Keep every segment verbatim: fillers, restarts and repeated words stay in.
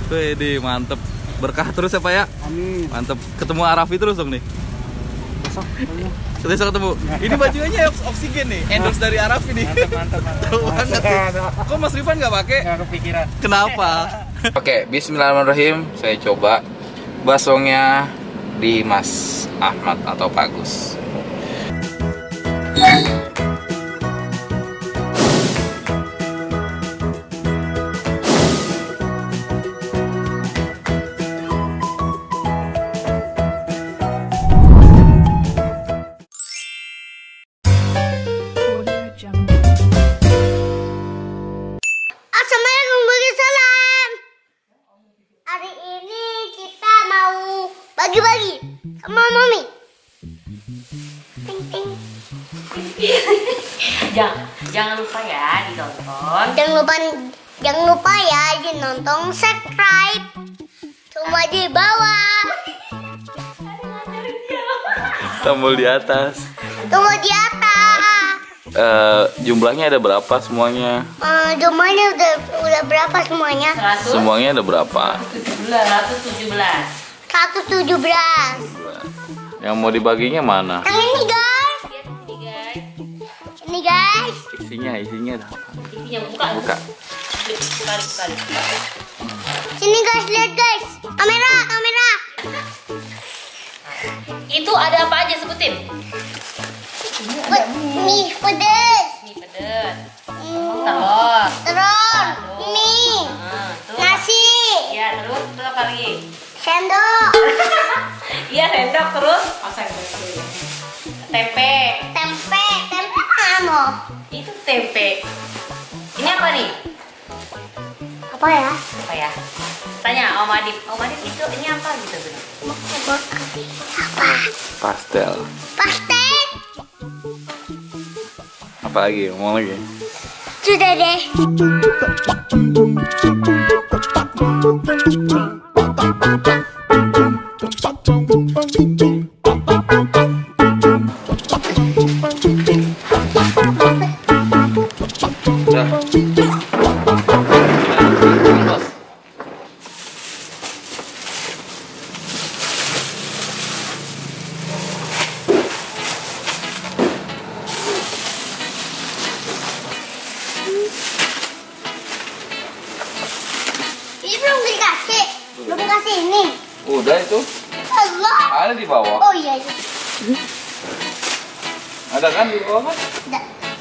Wede, mantep. Berkah terus ya Pak ya. Amin. Mantep. Ketemu Arafi terus dong nih. Besok ketemu. Besok ketemu. Ini bajunya oksigen nih. Endorse dari Arafi nih. Mantap, mantap, mantap. Tahu banget. Kok Mas Rifan nggak pakai? Nggak kepikiran. Kenapa? Oke, bismillahirrahmanirrahim. Saya coba baksonya di Mas Ahmad atau Pak Gus. Assalamualaikum warahmatullahi. Hari ini kita mau bagi-bagi sama mami. Ting ting. Jangan, jangan lupa ya ditonton. Jangan lupa jangan lupa ya dinonton, subscribe. Semua di bawah. Tombol di atas. Semua di atas. Uh, jumlahnya ada berapa semuanya? Uh, jumlahnya udah udah berapa semuanya? seratus Semuanya ada berapa? tujuh belas. seratus tujuh belas. seratus tujuh belas. Yang mau dibaginya mana? Yang ini guys. Lihat ini guys. Ini guys. Isinya, isinya ada apa? Isinya buka. Buka. Buka, buka, buka. Sini guys, lihat guys. Kamera, kamera. Itu ada apa aja sebutin? Pe- mie pedes. Mie pedes, Hmm, telur, telur, mie, nah, terus, nasi, ya terus terus apa lagi? sendok, Iya sendok terus, pasang dulu. Tempe, tempe, tempe apa? itu tempe. Ini apa nih? Apa ya? Apa ya? Tanya Om Adip, Om Adip itu ini apa gitu bener? Apa? Pastel. Pastel. Apa lagi? Mau lagi? Sudah deh. Ini belum dikasih, belum dikasih ini. Udah itu. Allah. Ada di bawah. Oh iya. iya. Ada kan di bawah kan? Ada.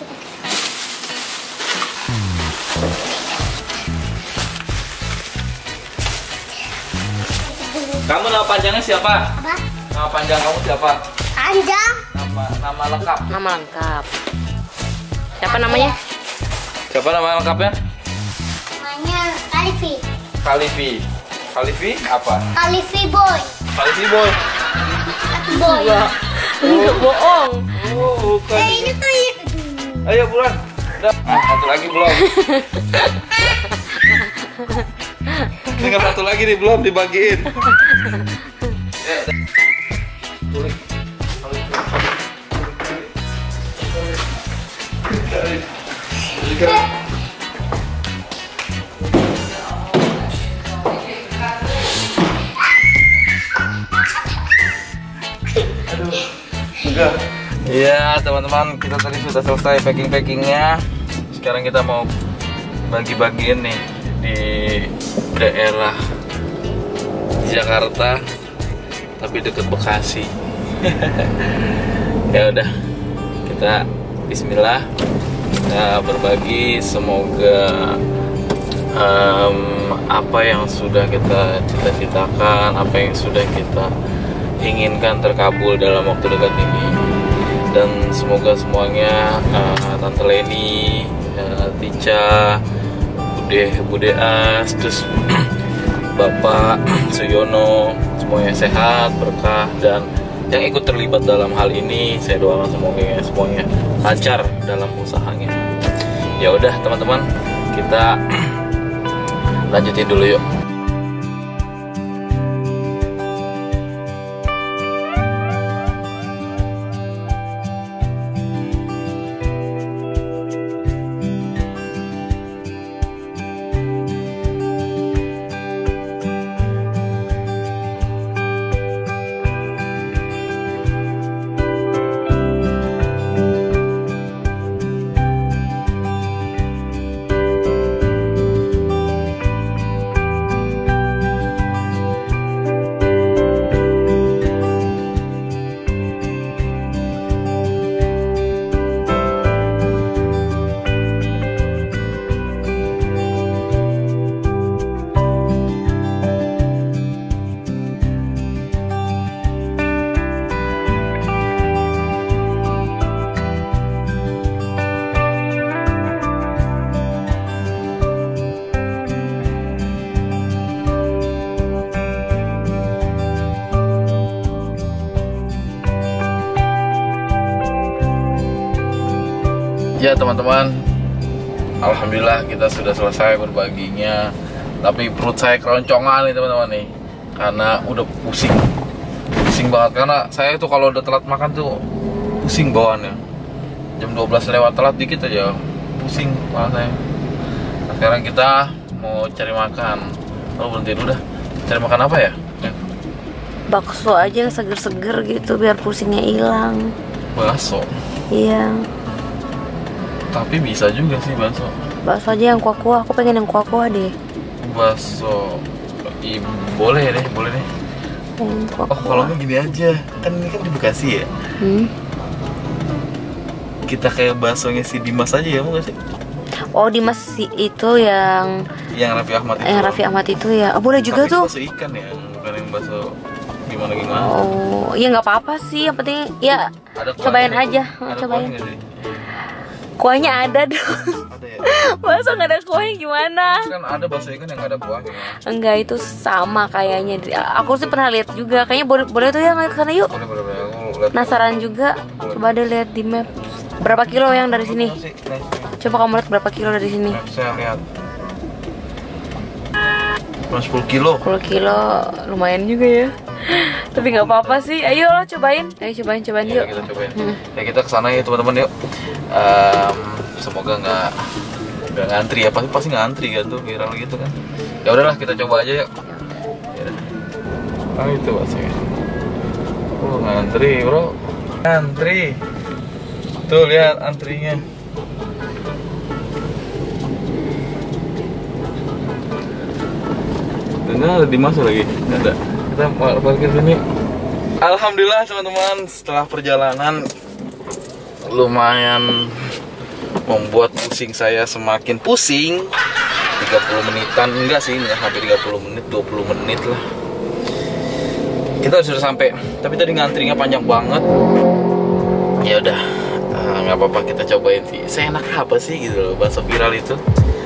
Kamu nama panjangnya siapa? Apa? Nama panjang kamu siapa? Panjang. Nama nama lengkap. Nama lengkap. Siapa namanya? Siapa nama lengkapnya? Namanya Kalifi. Kalifi. Kalifi apa? Kalifi boy. Kalifi boy. Boy. Enggak bohong. Oh, bukan. Eh ini tuh ya. Ayo bulan. Udah. Ah, satu lagi belum. Tinggal satu lagi nih belum dibagiin. Ya, udah. Tulis. Iya teman-teman, kita tadi sudah selesai packing-packingnya. Sekarang kita mau bagi-bagiin nih di daerah Jakarta, tapi deket Bekasi. Ya udah, kita Bismillah, kita berbagi. Semoga um, apa yang sudah kita cita-citakan, apa yang sudah kita inginkan terkabul dalam waktu dekat ini. Dan semoga semuanya uh, Tante Leni, uh, Tica, Bude, Bude As, terus Bapak Suyono, semuanya sehat, berkah, dan yang ikut terlibat dalam hal ini saya doakan semoga semuanya lancar dalam usahanya. Ya udah teman-teman, kita lanjutin dulu yuk. Ya teman-teman, alhamdulillah kita sudah selesai berbaginya. Tapi perut saya keroncongan nih teman-teman nih, karena udah pusing, pusing banget. Karena saya tuh kalau udah telat makan tuh pusing bawaannya. Jam dua belas lewat telat dikit aja pusing malah saya. Nah, sekarang kita mau cari makan. Oh berhenti dulu dah. Cari makan apa ya? Bakso aja yang seger-seger gitu biar pusingnya hilang. Bakso. Iya. Tapi bisa juga sih bakso. Bakso aja yang kuah-kuah, aku pengen yang kuah-kuah deh. Bakso. I, boleh deh, boleh deh. Pengen Oh kuah-kuah. kalau nggak gini aja, kan ini kan di Bekasi ya. Hmm? Kita kayak baksonya si Dimas aja ya, mau nggak sih? Oh Dimas si itu yang Yang Raffi Ahmad itu. yang Raffi Ahmad itu ya. Oh, boleh juga Tapi tuh. bakso ikan ya, bukan yang bakso gimana gimana. Oh, ya nggak apa-apa sih. Yang penting ya Ada kuahnya cobain nggak? aja. Ada Cobain. kuahnya nggak sih? Kuahnya ada dong. Ada ya. Masa nggak ada kuahnya gimana? Kan ada bakso ikan yang nggak ada kuahnya. Enggak, itu sama kayaknya. Aku sih pernah lihat juga. Kayaknya boleh boleh tuh ya ke sana yuk. Boleh boleh boleh. Aku lihat. Penasaran juga. Coba deh lihat di map. Berapa kilo yang dari sini? Mana sih? Nih, Coba kamu lihat berapa kilo dari sini? map saya lihat. Cuma sepuluh kilo. sepuluh kilo lumayan juga ya. Tapi nggak apa-apa sih. Ayo lah cobain. Ayo cobain cobain Ya, yuk. kita cobain. Hmm. Ya kita kesana ya teman-teman yuk. Em, semoga nggak nggak ngantri ya, pasti pasti ngantri kan tuh viral gitu kan. Ya udahlah kita coba aja yuk. Ya. Ah itu baksonya. Oh ngantri bro, ngantri. Tuh lihat antrinya. Enggak ada Dimas lagi, nggak ada. Kita parkir sini. Alhamdulillah teman-teman, setelah perjalanan lumayan membuat pusing saya semakin pusing. tiga puluh menitan, enggak sih, enggak sampai tiga puluh menit, dua puluh menit lah. Kita sudah sampai, tapi tadi ngantrinya panjang banget. Ya udah, eh, nggak apa-apa kita cobain sih. Seenak apa sih gitu loh, bakso viral itu.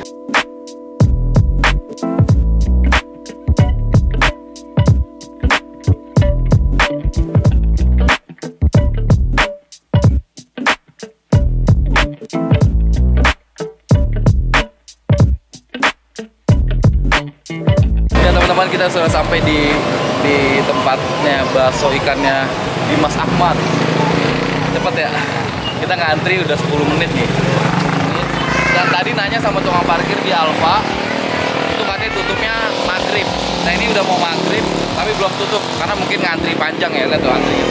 Ya teman-teman, kita sudah sampai di di tempatnya bakso ikannya Dimas Ahmad. Cepet ya, kita ngantri udah sepuluh menit nih. Dan tadi nanya sama tukang parkir di Alfa, itu katanya tutupnya maghrib. Nah ini udah mau maghrib, tapi belum tutup karena mungkin ngantri panjang ya, lihat tuh antrinya.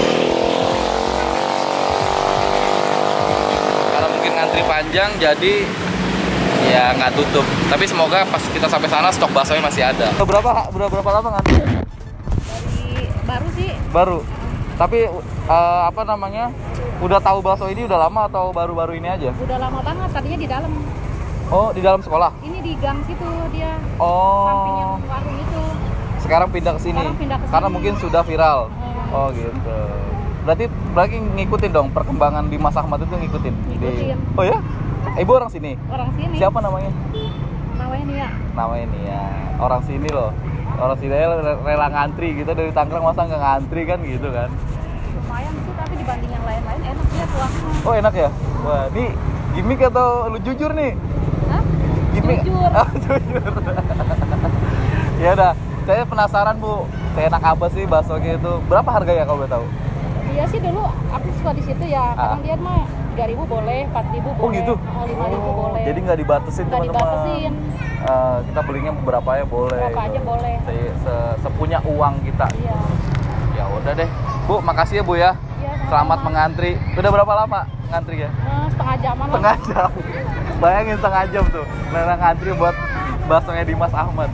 Karena mungkin ngantri panjang, jadi ya nggak tutup. Tapi semoga pas kita sampai sana stok baksonya masih ada. Berapa berapa berapa lama ngantri? Dari baru sih. Baru. Tapi uh, apa namanya? Udah tahu bakso ini udah lama atau baru-baru ini aja? Udah lama banget, tadinya di dalam. Oh, di dalam sekolah? Ini di gang situ dia. Oh. Samping yang warung itu. Sekarang pindah ke sini. Sekarang pindah ke Karena sini. mungkin sudah viral. Hmm. Oh, gitu. Berarti berarti ngikutin dong perkembangan Dimas Ahmad itu ngikutin. Ngikutin. Di... Oh ya? Ibu orang sini. Orang sini. Siapa namanya? Namanya Nia. Namanya nih ya. Orang sini loh. Orang sini rela, rela ngantri gitu dari Tangerang, masa nggak ngantri kan gitu kan? Lumayan sih, tapi dibanding yang lain-lain enak ya kuahnya. Oh enak ya? Wah ini gimmick atau lu jujur nih? Hah? Gimmick? Jujur. Ah, jujur. Ya udah, saya penasaran Bu, seenak apa sih baksonya itu? Berapa harganya kalau boleh tahu? Iya sih dulu aku suka di situ ya. Kadang dia mah tiga ribu boleh, empat ribu boleh. Oh gitu? lima ribu boleh. Jadi nggak dibatasin Nggak teman-teman? dibatasin. Eh, kita belinya berapa ya boleh. Berapa aja boleh. Se- se- sepunya uang kita. Iya. Ya udah deh, Bu, makasih ya Bu ya. Iya, sama-sama. Selamat mengantri. Udah berapa lama ngantri ya? Nah, setengah jaman lah. Setengah jam. Bayangin setengah jam tuh, rela ngantri buat baksonya Dimas Ahmad.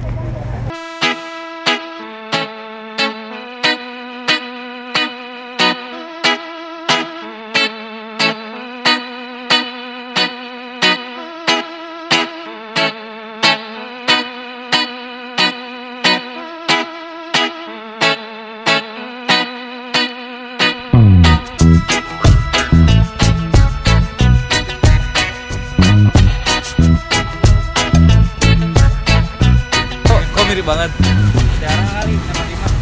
Kok mirip banget? Jarang kali sama Dimas.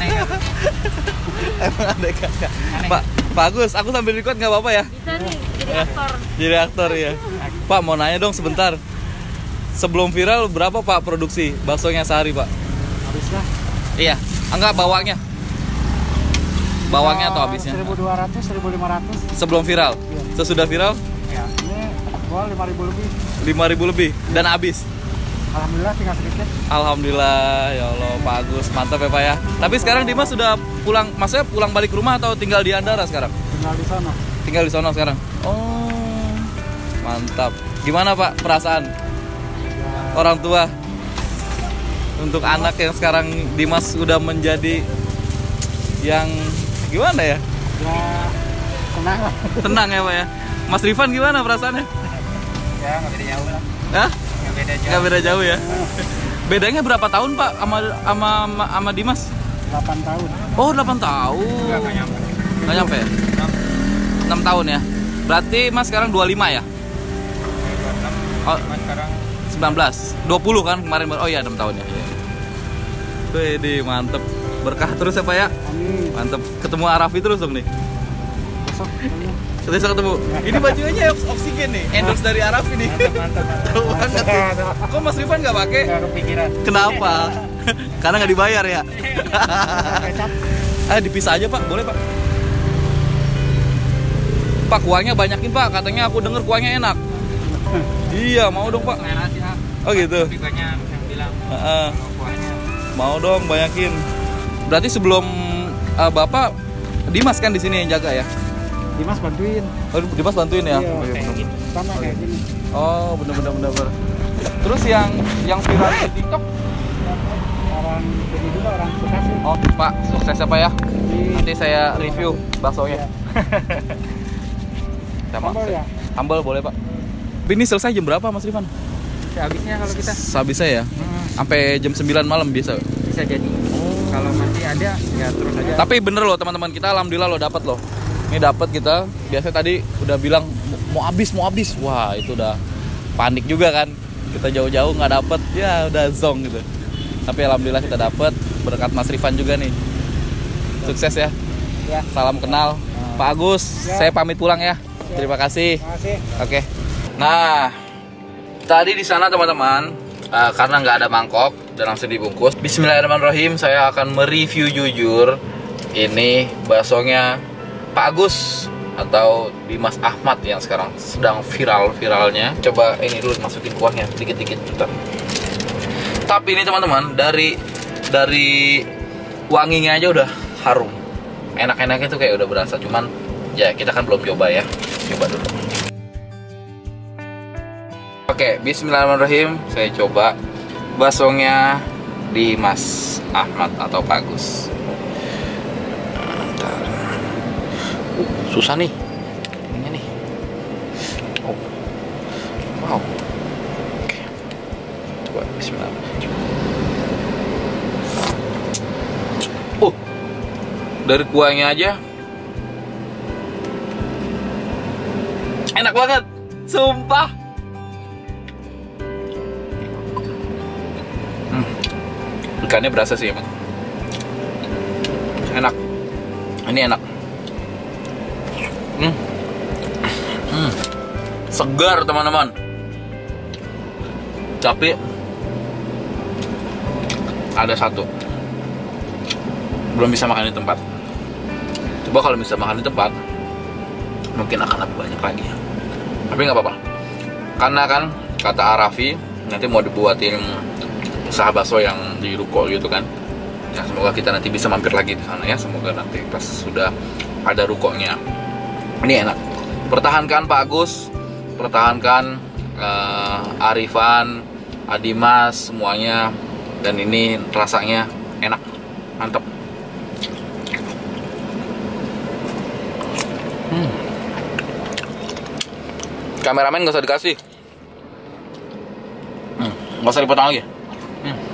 Emang ada kakak. Pak, Pak Agus, aku sambil record nggak apa-apa ya? Bisa nih, jadi Jadi aktor ya. Pak mau nanya dong sebentar. Sebelum viral berapa Pak produksi baksonya sehari Pak? Habisnya? Iya. Enggak bawangnya. Bawangnya atau habisnya? seribu dua ratus, seribu lima ratus. Sebelum viral. Iya. Sesudah viral? Ya. Ini gua lima ribu lebih. lima ribu lebih dan habis. Alhamdulillah tinggal sedikit. Alhamdulillah, ya Allah, Pak Agus, mantap ya Pak ya. Tapi sekarang Dimas sudah pulang, maksudnya pulang balik ke rumah atau tinggal di Andara sekarang? Tinggal di sana. Tinggal di sana sekarang. Oh, mantap. Gimana Pak perasaan Ya, orang tua untuk anak yang sekarang Dimas sudah menjadi yang gimana ya? ya senang lah. Tenang ya Pak ya. Mas Rifan gimana perasaannya? Ya nggak beda jauh lah. Hah? Nggak beda jauh. Nggak beda jauh ya? Bedanya berapa tahun Pak sama sama sama, sama Dimas? delapan tahun. Oh, delapan tahun. Nggak nggak nyampe. Nggak nyampe ya? enam tahun ya? Berarti Mas sekarang dua puluh lima ya? Oh, Mas sekarang sembilan belas. dua puluh kan kemarin. Oh iya, enam tahun ya. Wede, mantep. Berkah terus ya Pak ya? Amin. Mantep. Ketemu Arafi terus dong nih. Besok ketemu. Besok ketemu. Ini bajunya oksigen nih. Endorse dari Arafi nih. Mantap mantap. Tahu banget. Kok Mas Rifan nggak pakai? Nggak kepikiran. Kenapa? Karena nggak dibayar ya? Kecap. Ah, dipisah aja Pak, boleh Pak? Pak, kuahnya banyakin Pak, katanya aku denger kuahnya enak. Iya, mau dong Pak. Nasi ah. Oh gitu. Tapi banyak yang bilang Heeh. mau kuahnya. Mau dong banyakin. Berarti sebelum uh, Bapak Dimas kan di sini yang jaga ya? Dimas bantuin. Oh, Dimas bantuin ya? Iya, Oh, iya. kayak gitu. Sama kayak gini. Oh, bener-bener bener. Terus yang yang viral di TikTok? Orang ini juga orang Bekasi. Oh, Pak, sukses ya Pak ya. Di Nanti saya review baksonya. Sama. Sambal ya? Sambal boleh Pak. Tapi ini selesai jam berapa Mas Rifan? Habisnya kalau kita Sehabisnya ya? hmm, Sampai jam sembilan malam bisa. bisa jadi. Kalau masih ada ya terus aja. Tapi bener loh teman-teman, kita alhamdulillah loh dapat loh. Ini dapat kita. Biasanya tadi udah bilang mau habis, mau habis. Wah, itu udah panik juga kan. Kita jauh-jauh nggak dapet, ya udah zong gitu. Tapi alhamdulillah kita dapet berkat Mas Rifan juga nih. Sukses ya. Ya. Salam kenal. Pak Agus, Ya. saya pamit pulang ya. Terima kasih. Terima kasih. Oke. Nah, tadi di sana teman-teman, uh, karena nggak ada mangkok dan langsung dibungkus. Bismillahirrahmanirrahim. Saya akan mereview jujur ini baksonya Pak Agus atau Dimas Ahmad yang sekarang sedang viral-viralnya. Coba ini dulu masukin kuahnya dikit-dikit, bentar. Tapi ini teman-teman, dari dari wanginya aja udah harum. Enak-enaknya tuh kayak udah berasa, cuman ya kita kan belum coba ya. Coba dulu. Oke, bismillahirrahmanirrahim. Saya coba baksonya Dimas Ahmad atau Pak Agus. Bentar. Uh, susah nih. Ini nih. Oh. Wow. Oke. Coba bismillahirrahmanirrahim. Uh. Dari kuahnya aja enak banget, sumpah. Hmm. Ikannya berasa sih emang. Enak. Ini enak. Hmm. Hmm. Segar teman-teman. Tapi ada satu, belum bisa makan di tempat. Coba kalau bisa makan di tempat, mungkin akan lebih banyak lagi. Tapi nggak apa-apa, karena kan kata Arafi nanti mau dibuatin usaha bakso yang di ruko gitu kan. Ya semoga kita nanti bisa mampir lagi di sana ya. Semoga nanti pas sudah ada rukonya. Ini enak. Pertahankan Pak Agus, pertahankan uh, Arifan, Adimas, semuanya. Dan ini rasanya enak, mantap. Hmm. Kameramen nggak usah dikasih, hmm, nggak usah dipotong lagi. Hmm.